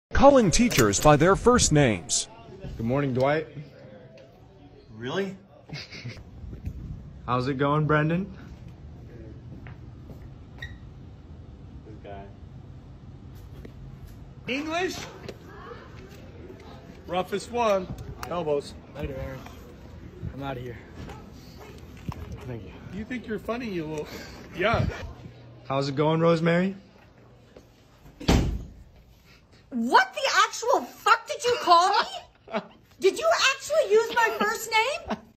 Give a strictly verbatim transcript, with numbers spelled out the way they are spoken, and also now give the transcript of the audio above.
Calling teachers by their first names. Good morning, Dwight. Really? How's it going, Brendan? This guy. English? Roughest one. Elbows. Later, Aaron. I'm out of here. Thank you. You think you're funny, you little... Yeah. How's it going, Rosemary? What the actual fuck did you call me? Did you actually use my first name?